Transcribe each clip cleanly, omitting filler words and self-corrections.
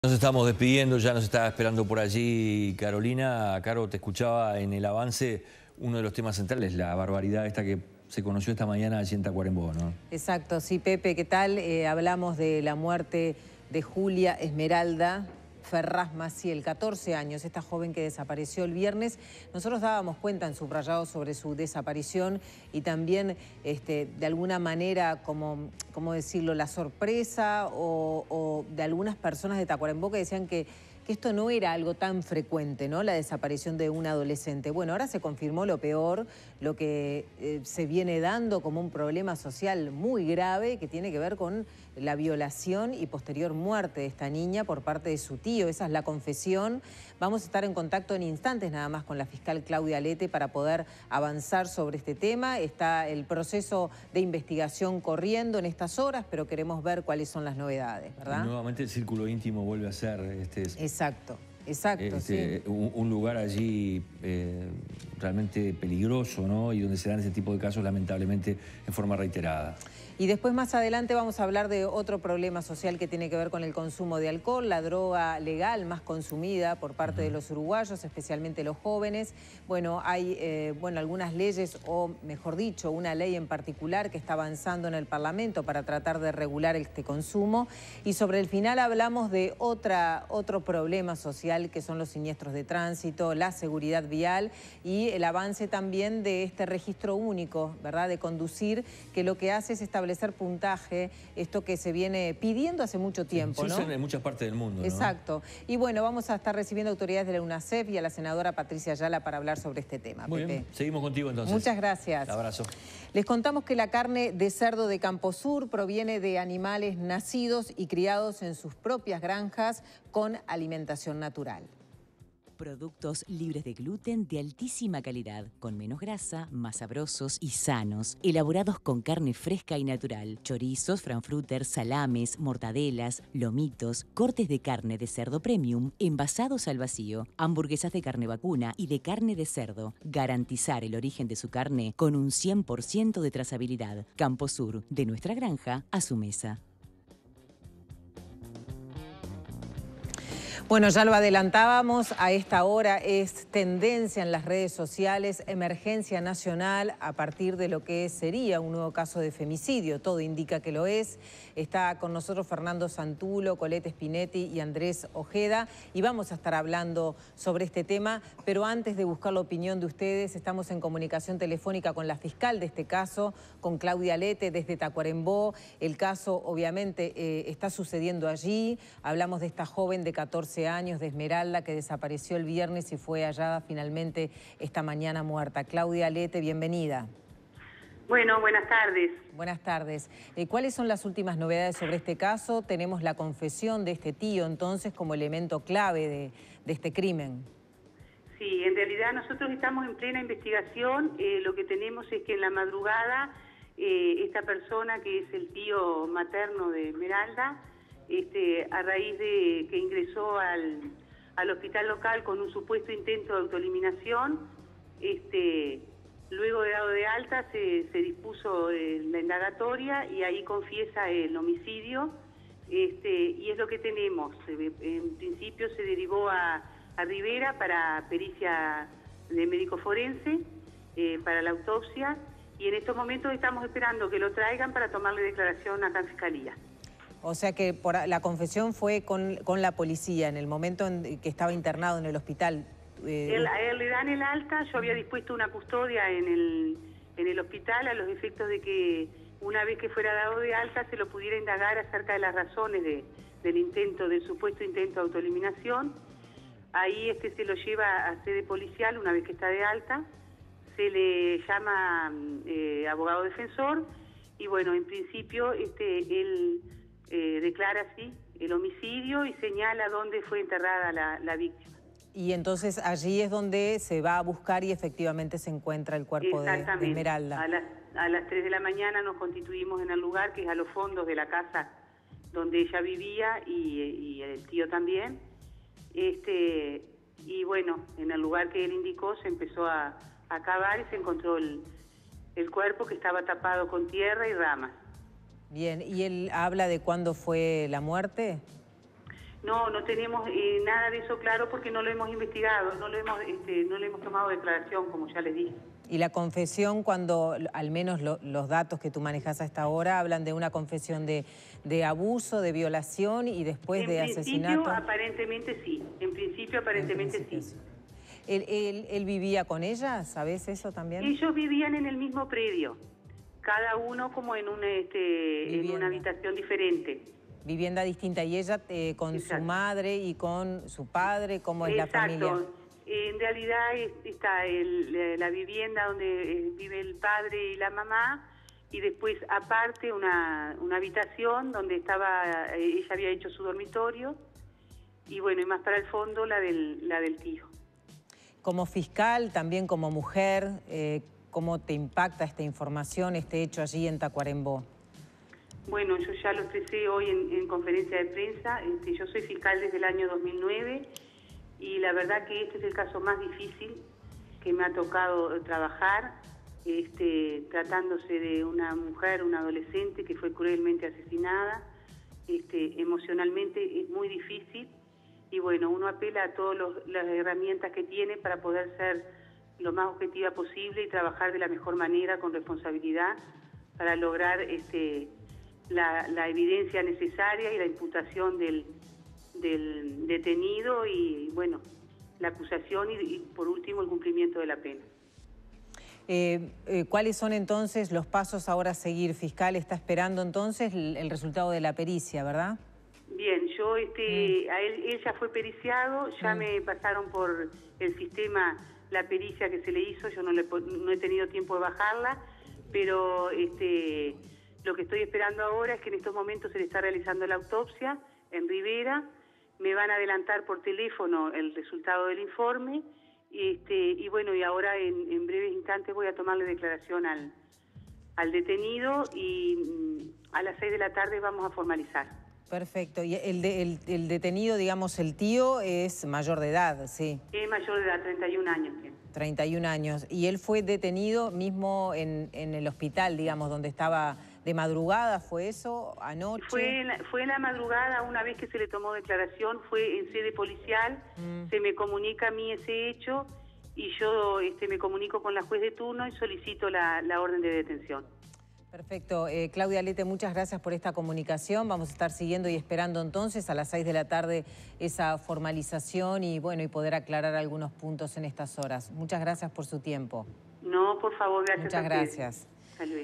Nos estamos despidiendo, ya nos estaba esperando por allí Carolina. Caro, te escuchaba en el avance, uno de los temas centrales, la barbaridad esta que se conoció esta mañana allí en Tacuarembó, ¿no? Exacto, sí, Pepe, ¿qué tal? Hablamos de la muerte de Julia Esmeralda Ferraz Maciel, 14 años, esta joven que desapareció el viernes. Nosotros dábamos cuenta en Subrayado sobre su desaparición y también, de alguna manera, ¿cómo decirlo?, la sorpresa o de algunas personas de Tacuarembó que decían que esto no era algo tan frecuente, ¿no?, la desaparición de un adolescente. Bueno, ahora se confirmó lo peor, lo que se viene dando como un problema social muy grave que tiene que ver con la violación y posterior muerte de esta niña por parte de su tío. Esa es la confesión. Vamos a estar en contacto en instantes nada más con la fiscal Claudia Alete para poder avanzar sobre este tema. Está el proceso de investigación corriendo en estas horas, pero queremos ver cuáles son las novedades, ¿verdad? Y nuevamente el círculo íntimo vuelve a ser Exacto, sí. un lugar allí realmente peligroso, ¿no? Y donde se dan ese tipo de casos lamentablemente en forma reiterada. Y después más adelante vamos a hablar de otro problema social que tiene que ver con el consumo de alcohol, la droga legal más consumida por parte de los uruguayos, especialmente los jóvenes. Bueno, hay algunas leyes, o mejor dicho, una ley en particular que está avanzando en el Parlamento para tratar de regular este consumo. Y sobre el final hablamos de otro problema social que son los siniestros de tránsito, la seguridad vial y el avance también de este registro único, ¿verdad?, de conducir, que lo que hace es establecer puntaje, esto que se viene pidiendo hace mucho tiempo, ¿no? En muchas partes del mundo, ¿no? Exacto. Y bueno, vamos a estar recibiendo autoridades de la UNACEF y a la senadora Patricia Ayala para hablar sobre este tema. Muy Pepe. bien, seguimos contigo entonces. Muchas gracias. Un abrazo. Les contamos que la carne de cerdo de Camposur proviene de animales nacidos y criados en sus propias granjas con alimentación natural. Productos libres de gluten de altísima calidad, con menos grasa, más sabrosos y sanos, elaborados con carne fresca y natural, chorizos, frankfurters, salames, mortadelas, lomitos, cortes de carne de cerdo premium, envasados al vacío, hamburguesas de carne vacuna y de carne de cerdo. Garantizar el origen de su carne con un 100% de trazabilidad. Camposur, de nuestra granja a su mesa. Bueno, ya lo adelantábamos, a esta hora es tendencia en las redes sociales, emergencia nacional a partir de lo que sería un nuevo caso de femicidio. Todo indica que lo es. Está con nosotros Fernando Santulo, Colette Spinetti y Andrés Ojeda y vamos a estar hablando sobre este tema, pero antes de buscar la opinión de ustedes, estamos en comunicación telefónica con la fiscal de este caso, con Claudia Alete desde Tacuarembó. El caso obviamente está sucediendo allí. Hablamos de esta joven de 14 años, de Esmeralda, que desapareció el viernes y fue hallada finalmente esta mañana muerta. Claudia Alete, bienvenida. Bueno, buenas tardes. Buenas tardes. ¿Cuáles son las últimas novedades sobre este caso? Tenemos la confesión de este tío, entonces, como elemento clave de este crimen. Sí, en realidad nosotros estamos en plena investigación. Lo que tenemos es que en la madrugada esta persona, que es el tío materno de Esmeralda, a raíz de que ingresó al hospital local con un supuesto intento de autoeliminación, luego de dado de alta se dispuso la indagatoria y ahí confiesa el homicidio, y es lo que tenemos. En principio se derivó a Rivera para pericia de médico forense, para la autopsia, y en estos momentos estamos esperando que lo traigan para tomarle declaración acá en Fiscalía. O sea que la confesión fue con la policía en el momento en que estaba internado en el hospital. Él le dan el alta. Yo había dispuesto una custodia en el hospital a los efectos de que una vez que fuera dado de alta se lo pudiera indagar acerca de las razones del supuesto intento de autoeliminación. Ahí se lo lleva a sede policial una vez que está de alta, se le llama abogado defensor y bueno, en principio él declara así el homicidio y señala dónde fue enterrada la víctima. Y entonces allí es donde se va a buscar y efectivamente se encuentra el cuerpo de Esmeralda. A las 3 de la mañana nos constituimos en el lugar, que es a los fondos de la casa donde ella vivía y el tío también. Y bueno, en el lugar que él indicó se empezó a cavar y se encontró el cuerpo, que estaba tapado con tierra y ramas. Bien, ¿y él habla de cuándo fue la muerte? No tenemos nada de eso claro porque no lo hemos investigado, no le hemos tomado declaración, como ya les dije. Y la confesión, cuando al menos los datos que tú manejas hasta ahora hablan de una confesión de abuso, de violación y después de asesinato. En principio, aparentemente sí. ¿Él vivía con ella? ¿Sabes eso también? Ellos vivían en el mismo predio, cada uno como en una habitación diferente. Vivienda distinta. ¿Y ella con su madre y con su padre? ¿Cómo es la familia? Exacto. En realidad está la vivienda donde vive el padre y la mamá, y después aparte una habitación donde ella había hecho su dormitorio, y bueno, y más para el fondo la del tío. Como fiscal, también como mujer, ¿cómo te impacta esta información, este hecho allí en Tacuarembó? Bueno, yo ya lo expresé hoy en conferencia de prensa. Yo soy fiscal desde el año 2009 y la verdad que este es el caso más difícil que me ha tocado trabajar, tratándose de una mujer, una adolescente que fue cruelmente asesinada. Emocionalmente es muy difícil y bueno, uno apela a todas las herramientas que tiene para poder ser lo más objetiva posible y trabajar de la mejor manera, con responsabilidad, para lograr la evidencia necesaria y la imputación del detenido y, bueno, la acusación y por último, el cumplimiento de la pena. ¿Cuáles son entonces los pasos ahora a seguir, fiscal? Está esperando entonces el resultado de la pericia, ¿verdad? Bien, yo, él ya fue periciado, ya me pasaron por el sistema la pericia que se le hizo, yo no he tenido tiempo de bajarla, pero lo que estoy esperando ahora es que en estos momentos se le está realizando la autopsia en Rivera, me van a adelantar por teléfono el resultado del informe, y bueno, y ahora en breves instantes voy a tomarle declaración al detenido y a las 6 de la tarde vamos a formalizar. Perfecto. Y el detenido, digamos, el tío, es mayor de edad, ¿sí? Es mayor de edad, 31 años. ¿Sí? 31 años. ¿Y él fue detenido mismo en el hospital, digamos, donde estaba de madrugada? ¿Fue eso? ¿Anoche? Fue en la madrugada, una vez que se le tomó declaración, fue en sede policial, se me comunica a mí ese hecho y yo me comunico con la juez de turno y solicito la orden de detención. Perfecto. Claudia Lete, muchas gracias por esta comunicación. Vamos a estar siguiendo y esperando entonces a las 6 de la tarde esa formalización y bueno, y poder aclarar algunos puntos en estas horas. Muchas gracias por su tiempo. No, por favor, gracias. Muchas gracias. Hasta luego.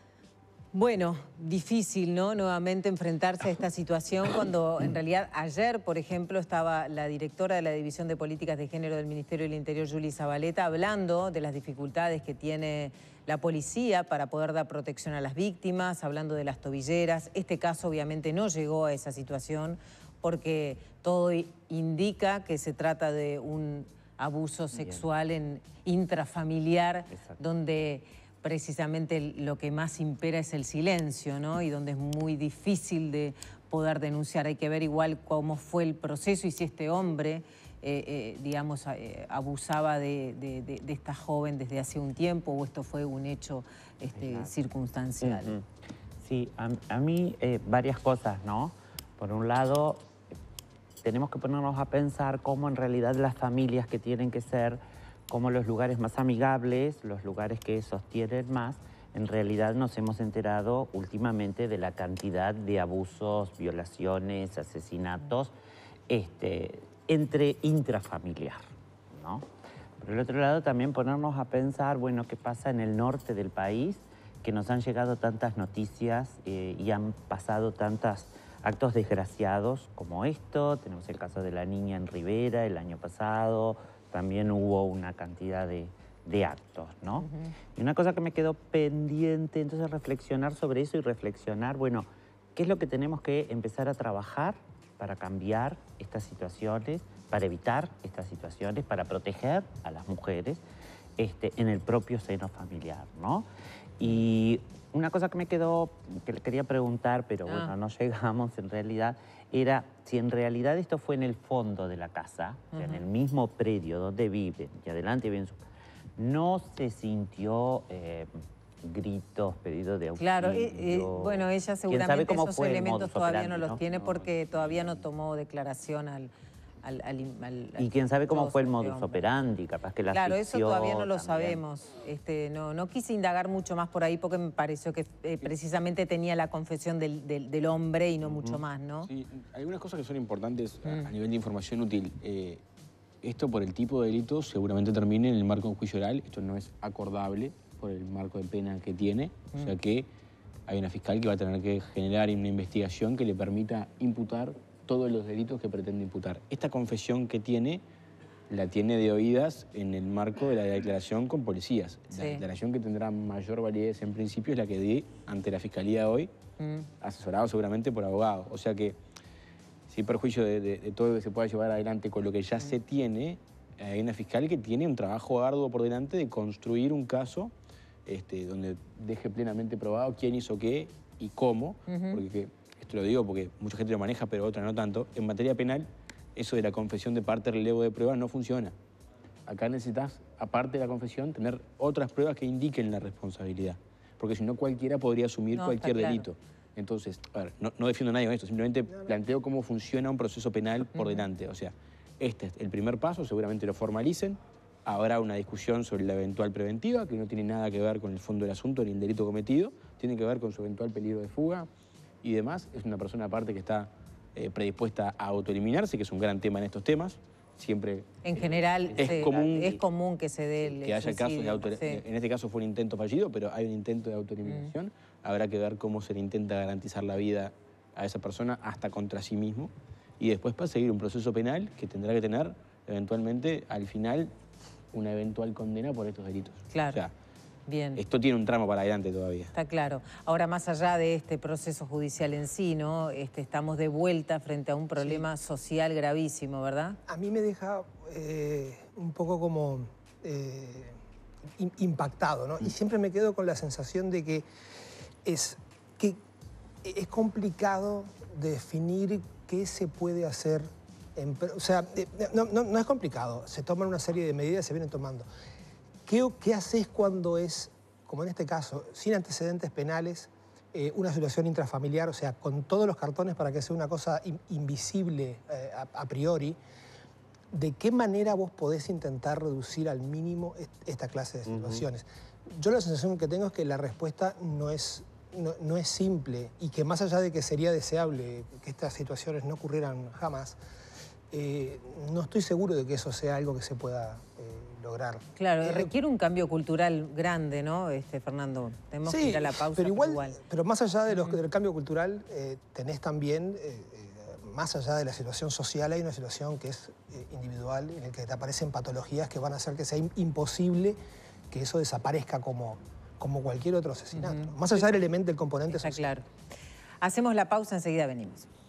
Bueno, difícil, ¿no? Nuevamente enfrentarse a esta situación cuando en realidad ayer, por ejemplo, estaba la directora de la División de Políticas de Género del Ministerio del Interior, Juli Zabaleta, hablando de las dificultades que tiene la policía para poder dar protección a las víctimas, hablando de las tobilleras. Este caso obviamente no llegó a esa situación porque todo indica que se trata de un abuso sexual intrafamiliar. Exacto. Donde precisamente lo que más impera es el silencio, ¿no? Y donde es muy difícil de poder denunciar. Hay que ver igual cómo fue el proceso y si este hombre, digamos, abusaba de esta joven desde hace un tiempo o esto fue un hecho circunstancial. Sí, a mí varias cosas, ¿no? Por un lado, tenemos que ponernos a pensar cómo en realidad las familias que tienen que ser como los lugares más amigables, los lugares que sostienen más, en realidad nos hemos enterado últimamente de la cantidad de abusos, violaciones, asesinatos, entre intrafamiliar, ¿no? Por el otro lado, también ponernos a pensar, bueno, qué pasa en el norte del país, que nos han llegado tantas noticias y han pasado tantos actos desgraciados como esto. Tenemos el caso de la niña en Rivera el año pasado. También hubo una cantidad de actos, ¿no? Y una cosa que me quedó pendiente, entonces reflexionar sobre eso y reflexionar, bueno, ¿qué es lo que tenemos que empezar a trabajar para cambiar estas situaciones, para evitar estas situaciones, para proteger a las mujeres en el propio seno familiar, ¿no? Y una cosa que me quedó, que le quería preguntar, pero bueno, no llegamos en realidad, era si en realidad esto fue en el fondo de la casa, o sea, en el mismo predio donde viven, y adelante viven, no se sintió gritos, pedidos de auxilio. Claro, bueno, ella seguramente esos elementos todavía no los tiene porque todavía no tomó declaración y quién sabe cómo fue el modus operandi, capaz que la Claro, eso todavía no lo también sabemos. No quise indagar mucho más por ahí porque me pareció que precisamente tenía la confesión del hombre y no mucho más, ¿no? Sí, hay algunas cosas que son importantes a nivel de información útil. Esto por el tipo de delito seguramente termine en el marco de un juicio oral. Esto no es acordable por el marco de pena que tiene. O sea que hay una fiscal que va a tener que generar una investigación que le permita imputar todos los delitos que pretende imputar. Esta confesión que tiene, la tiene de oídas en el marco de la declaración con policías. La declaración que tendrá mayor validez en principio es la que di ante la Fiscalía hoy, asesorado seguramente por abogados. O sea que, sin perjuicio de todo lo que se pueda llevar adelante con lo que ya se tiene, hay una fiscal que tiene un trabajo arduo por delante de construir un caso donde deje plenamente probado quién hizo qué y cómo, porque esto lo digo porque mucha gente lo maneja, pero otra no tanto. En materia penal, eso de la confesión de parte, relevo de pruebas, no funciona. Acá necesitas, aparte de la confesión, tener otras pruebas que indiquen la responsabilidad, porque si no cualquiera podría asumir cualquier delito. Entonces, a ver, no defiendo a nadie con esto, simplemente planteo cómo funciona un proceso penal por delante. O sea, este es el primer paso, seguramente lo formalicen, habrá una discusión sobre la eventual preventiva, que no tiene nada que ver con el fondo del asunto ni el delito cometido, tiene que ver con su eventual peligro de fuga y demás. Es una persona aparte que está predispuesta a autoeliminarse, que es un gran tema en estos temas. Siempre en general es común que se dé el que haya casos de suicidio, en este caso fue un intento fallido, pero hay un intento de autoeliminación. Habrá que ver cómo se le intenta garantizar la vida a esa persona hasta contra sí mismo y después para seguir un proceso penal que tendrá que tener eventualmente al final una eventual condena por estos delitos. Claro. O sea, bien. Esto tiene un tramo para adelante todavía. Está claro. Ahora, más allá de este proceso judicial en sí, ¿no? Estamos de vuelta frente a un problema social gravísimo, ¿verdad? A mí me deja un poco como impactado, ¿no? Y siempre me quedo con la sensación de que es complicado definir qué se puede hacer. O sea, no es complicado. Se toman una serie de medidas, se vienen tomando. ¿Qué haces cuando es, como en este caso, sin antecedentes penales, una situación intrafamiliar, o sea, con todos los cartones para que sea una cosa invisible a priori? ¿De qué manera vos podés intentar reducir al mínimo esta clase de situaciones? Yo la sensación que tengo es que la respuesta no es simple y que más allá de que sería deseable que estas situaciones no ocurrieran jamás, no estoy seguro de que eso sea algo que se pueda lograr. Claro, requiere un cambio cultural grande, ¿no, Fernando? Tenemos que ir a la pausa. Pero más allá del cambio cultural, tenés también, más allá de la situación social, hay una situación que es individual, en la que te aparecen patologías que van a hacer que sea imposible que eso desaparezca como cualquier otro asesinato. Más allá del elemento, del componente social. Está claro. Hacemos la pausa, enseguida venimos.